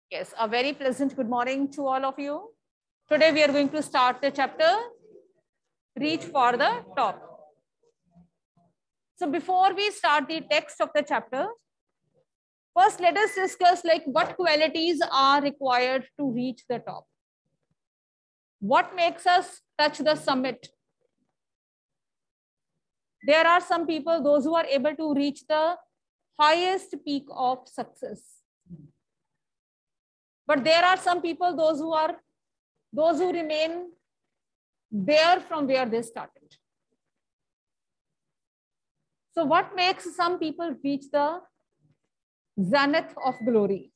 Yes, a very pleasant good morning to all of you. Today we are going to start the chapter, Reach for the Top. So before we start the text of the chapter, first let us discuss what qualities are required to reach the top. What makes us touch the summit? There are some people, those who are able to reach the highest peak of success. But there are some people, those who remain there from where they started. So what makes some people reach the zenith of glory?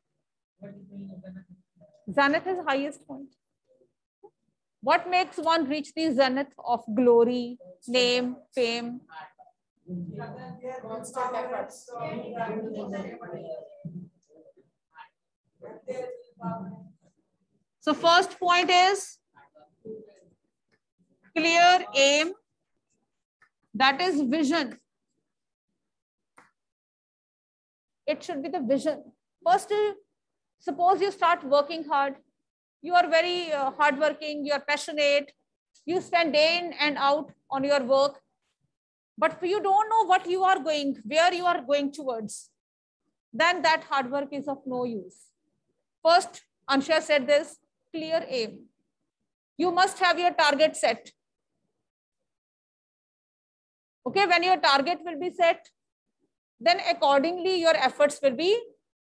Zenith is highest point. What makes one reach the zenith of glory, name, fame? So first point is clear aim, that is vision. It should be the vision. First, suppose you start working hard. You are very hardworking, you are passionate, you spend day in and out on your work, but you don't know where you are going towards. Then that hard work is of no use. First, Ansha said this, clear aim. You must have your target set. Okay, when your target will be set, then accordingly your efforts will be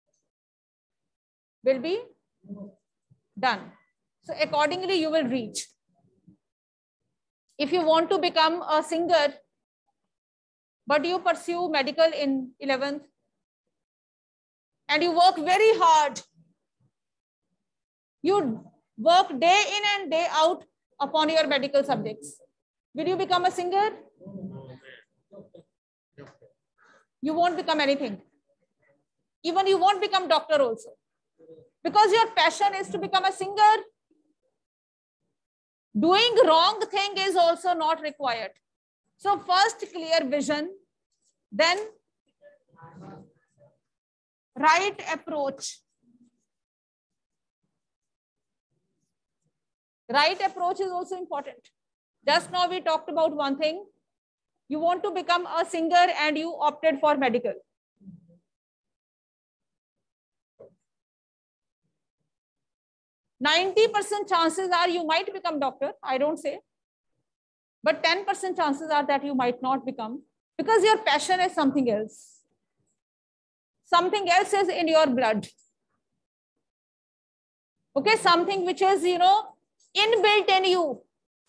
done. So accordingly you will reach. If you want to become a singer, but you pursue medical in 11th and you work very hard, you work day in and day out upon your medical subjects, will you become a singer? You won't become anything. Even you won't become doctor also. Because your passion is to become a singer. Doing wrong thing is also not required. So first clear vision, then right approach. Right approach is also important. Just now we talked about one thing. You want to become a singer and you opted for medical. %90 chances are you might become doctor, I don't say. But 10% chances are that you might not become because your passion is something else. Something else is in your blood. Okay, something which is, inbuilt in you.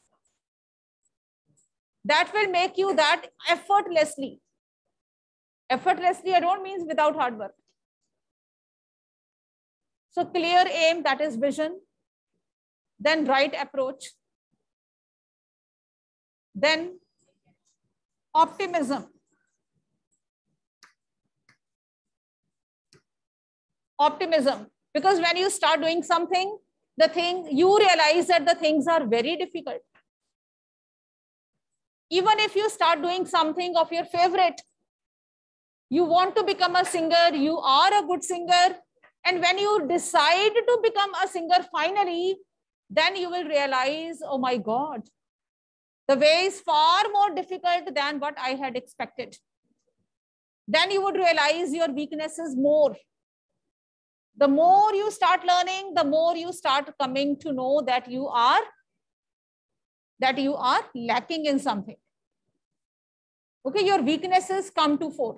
That will make you that effortlessly. Effortlessly, I don't mean without hard work. So clear aim, that is vision. Then right approach. Then optimism. Optimism. Because when you start doing something, you realize that the things are very difficult. Even if you start doing something of your favorite, you want to become a singer, you are a good singer. And when you decide to become a singer finally, then you will realize, oh my God, the way is far more difficult than what I had expected. Then you would realize your weakness is more. The more you start learning, the more you start coming to know that you are lacking in something. Okay, your weaknesses come to fore.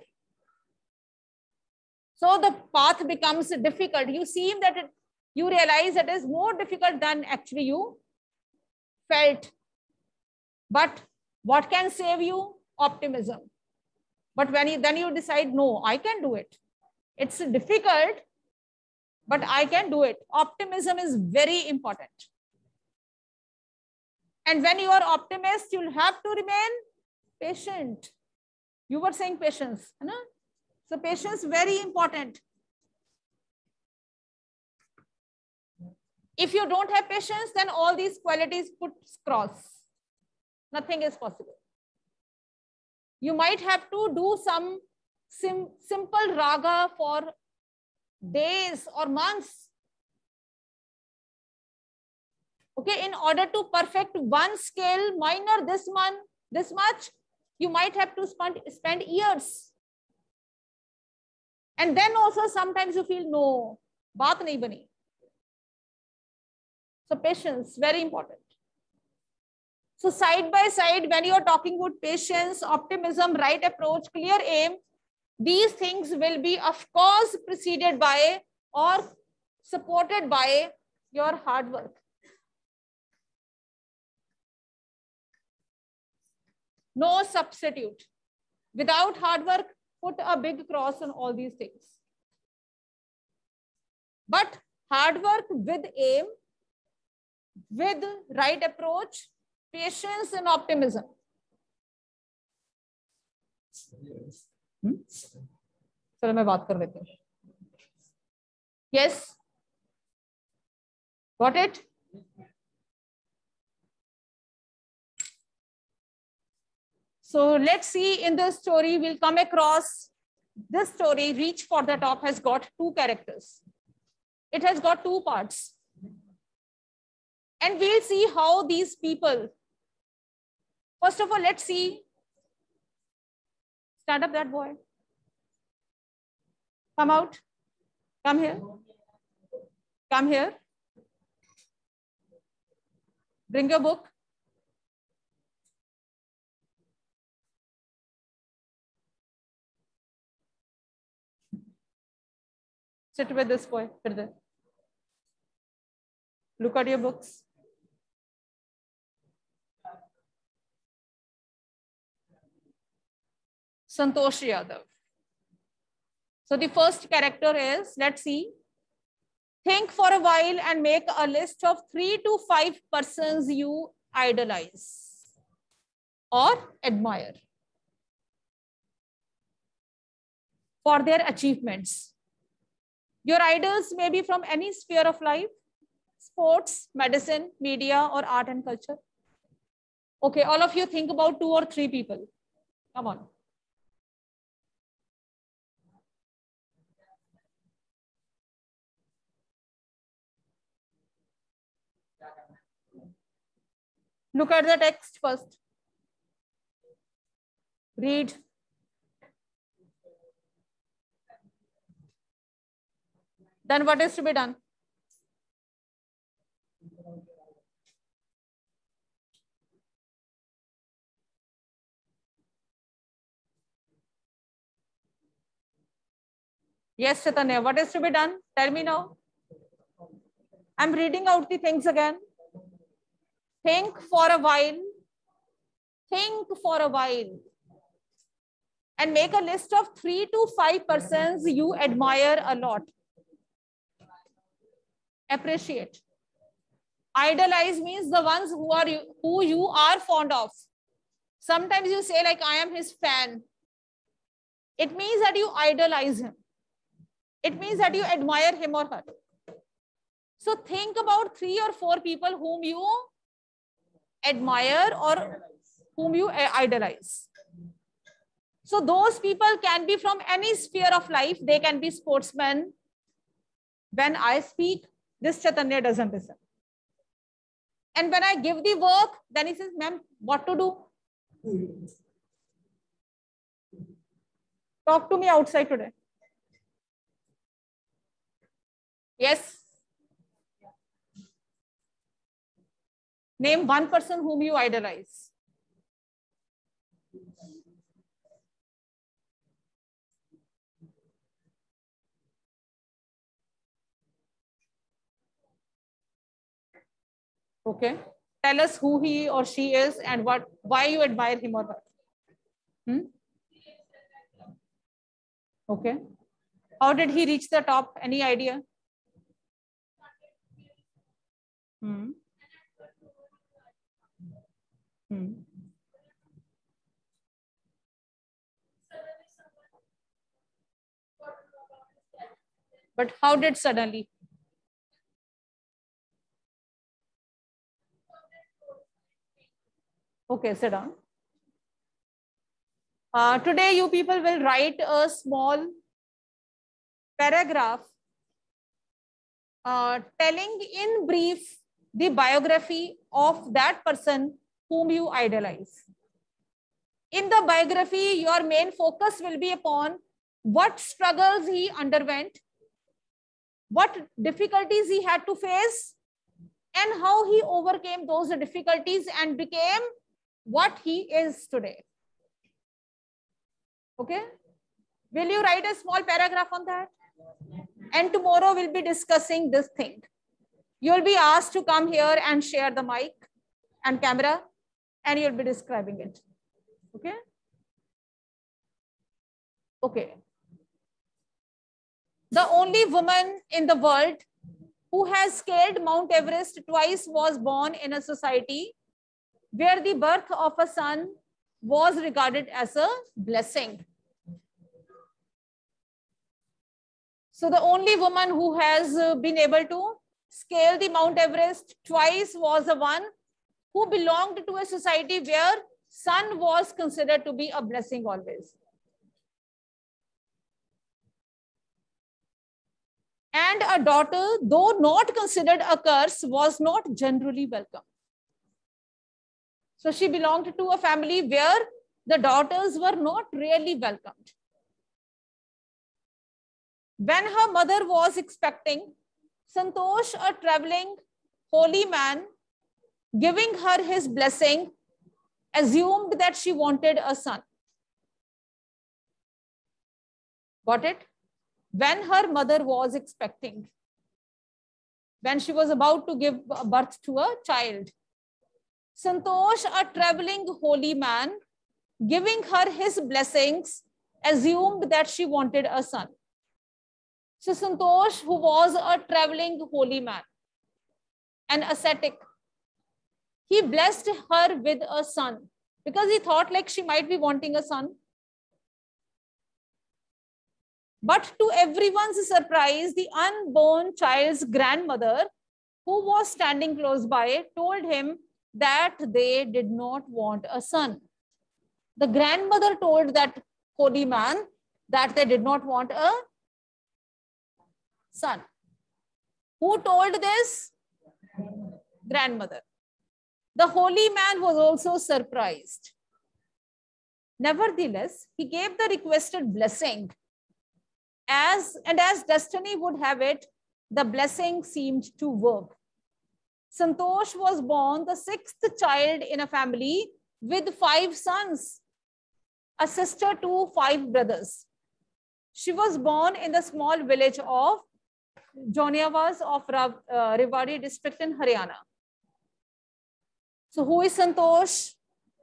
So the path becomes difficult. You see that you realize it is more difficult than actually you felt. But what can save you? Optimism. But then you decide, no, I can do it. It's difficult, but I can do it. Optimism is very important. And when you are optimist, you'll have to remain patient. You were saying patience. No? So patience, very important. If you don't have patience, then all these qualities put cross. Nothing is possible. You might have to do some simple raga for days or months. Okay, in order to perfect one skill, minor this much, you might have to spend years. And then also sometimes you feel, no, baat nahi bani. So patience, very important. So side by side, when you're talking about patience, optimism, right approach, clear aim, these things will be, of course, preceded by or supported by your hard work. No substitute. Without hard work, put a big cross on all these things. But hard work with aim, with right approach, patience and optimism. चलो मैं बात कर लेती हूँ. Yes. Got it? So let's see, in this story, we'll come across this story, Reach for the Top, has got two characters. It has got two parts. And we'll see how these people, first of all, let's see. Stand up, that boy. Come out. Come here. Come here. Bring your book. Sit with this boy. Look at your books. Santosh Yadav. So the first character is, let's see. Think for a while and make a list of 3 to 5 persons you idolize or admire for their achievements. Your idols may be from any sphere of life, sports, medicine, media, or art and culture. Okay, all of you think about 2 or 3 people. Come on. Look at the text first. Read. Then what is to be done? Yes, Chaitanya, what is to be done? Tell me now. I'm reading out the things again. Think for a while. Think for a while. And make a list of 3 to 5 persons you admire a lot. Appreciate. Idolize means the ones who you are fond of. Sometimes you say like, I am his fan. It means that you idolize him. It means that you admire him or her. So think about 3 or 4 people whom you admire or whom you idolize. So those people can be from any sphere of life. They can be sportsmen. When I speak, this Chaitanya doesn't listen. And when I give the work, then he says, ma'am, what to do? Talk to me outside today. Yes. Name one person whom you idolize. Okay. Tell us who he or she is and why you admire him or her. Okay. How did he reach the top? Any idea? But how did suddenly? Okay, sit down. Today, you people will write a small paragraph telling in brief the biography of that person whom you idolize. In the biography, your main focus will be upon what struggles he underwent, what difficulties he had to face, and how he overcame those difficulties and became what he is today. Okay? Will you write a small paragraph on that? And tomorrow we'll be discussing this thing. You'll be asked to come here and share the mic and camera, and you'll be describing it. Okay? Okay. The only woman in the world who has scaled Mount Everest twice was born in a society where the birth of a son was regarded as a blessing. So the only woman who has been able to scale the Mount Everest twice was the one who belonged to a society where son was considered to be a blessing always. And a daughter, though not considered a curse, was not generally welcome. So she belonged to a family where the daughters were not really welcomed. When her mother was expecting, Santosh, a traveling holy man, giving her his blessing, assumed that she wanted a son. Got it? When her mother was expecting, when she was about to give birth to a child, Santosh, a traveling holy man, giving her his blessings, assumed that she wanted a son. So Santosh, who was a traveling holy man, an ascetic, he blessed her with a son because he thought like she might be wanting a son. But to everyone's surprise, the unborn child's grandmother, who was standing close by, told him that they did not want a son. The grandmother told that holy man that they did not want a son. Who told this? Grandmother. The holy man was also surprised. Nevertheless, he gave the requested blessing. As destiny would have it, the blessing seemed to work. Santosh was born the sixth child in a family with 5 sons, a sister to 5 brothers. She was born in the small village of Joniavas of Rewari district in Haryana. So who is Santosh?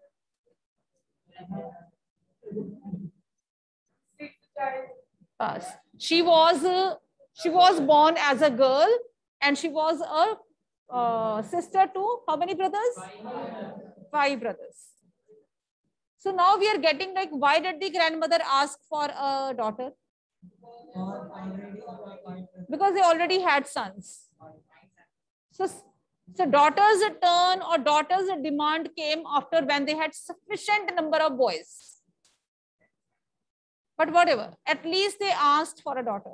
She was born as a girl, and she was a sister to how many brothers? 5 brothers. So now we are getting like, why did the grandmother ask for a daughter? Because they already had sons. So daughter's turn or daughter's demand came after when they had sufficient number of boys. But whatever, at least they asked for a daughter.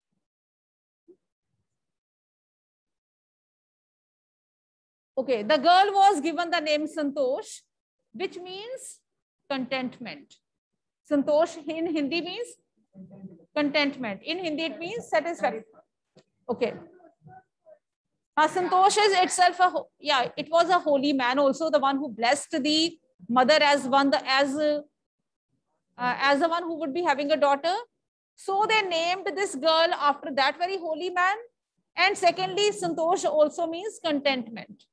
Okay, the girl was given the name Santosh, which means contentment. Santosh in Hindi means contentment. In Hindi it means satisfaction. Okay. Santosh is itself it was a holy man also, the one who blessed the mother as the one who would be having a daughter. So they named this girl after that very holy man. And secondly, Santosh also means contentment.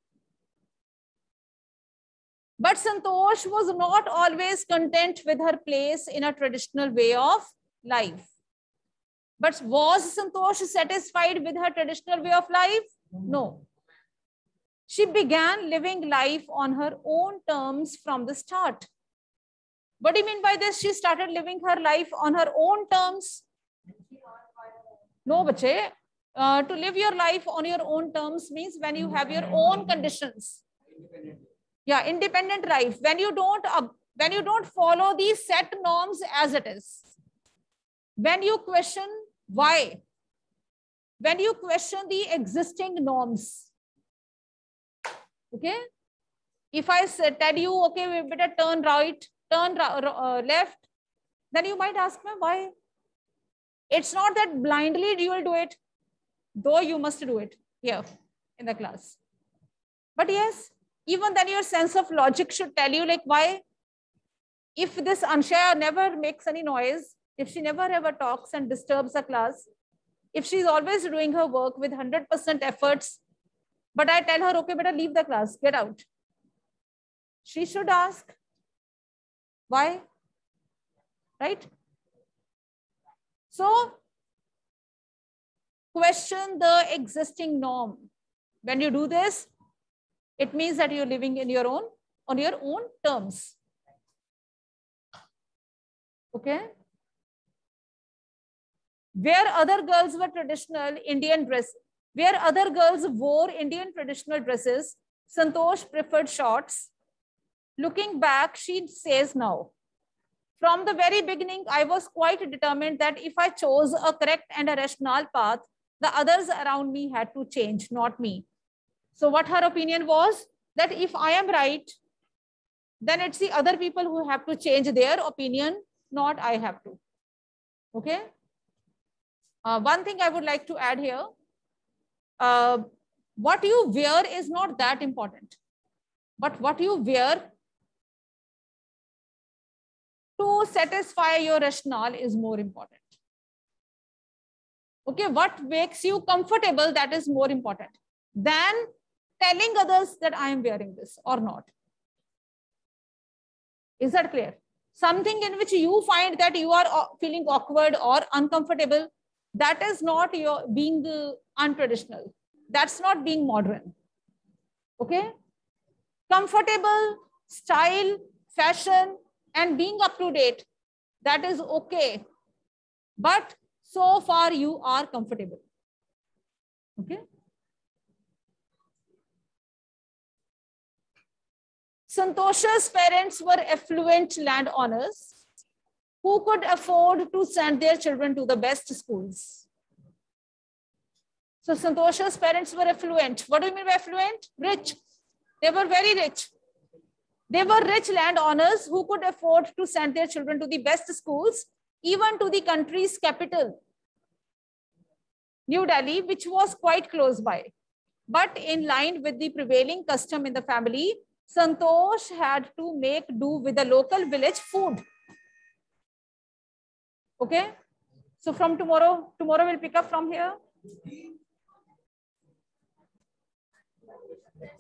But Santosh was not always content with her place in a traditional way of life. But was Santosh satisfied with her traditional way of life? No. She began living life on her own terms from the start. What do you mean by this? She started living her life on her own terms. No, bache. To live your life on your own terms means when you have your own conditions. Yeah, independent life. When you don't follow these set norms as it is. When you question why. when you question the existing norms. Okay. If I tell you, okay, we better turn right, turn left, then you might ask me why. It's not that blindly you will do it, though you must do it here in the class. But yes, even then your sense of logic should tell you like why. If this Anshaya never makes any noise, if she never ever talks and disturbs the class, if she's always doing her work with 100% efforts, but I tell her, okay, better leave the class, get out. She should ask, why? Right? So, question the existing norm. When you do this, it means that you're living in your own, on your own terms. Okay? Where other girls were traditional Indian dress, where other girls wore Indian traditional dresses, Santosh preferred shorts. Looking back, she says now, from the very beginning, I was quite determined that if I chose a correct and a rational path, the others around me had to change, not me. So what her opinion was, that if I am right, then it's the other people who have to change their opinion, not I have to. Okay. One thing I would like to add here, what you wear is not that important, but what you wear to satisfy your rationale is more important. Okay, what makes you comfortable, that is more important than telling others that I am wearing this or not. Is that clear? Something in which you find that you are feeling awkward or uncomfortable, that is not your being untraditional. That's not being modern. Okay? Comfortable, style, fashion, and being up to date, that is okay. But so far you are comfortable. Okay? Santosha's parents were affluent landowners who could afford to send their children to the best schools. So Santosha's parents were affluent. What do you mean by affluent? Rich. They were very rich. They were rich landowners who could afford to send their children to the best schools, even to the country's capital, New Delhi, which was quite close by. But in line with the prevailing custom in the family, Santosh had to make do with the local village food. Okay. So from tomorrow we'll pick up from here.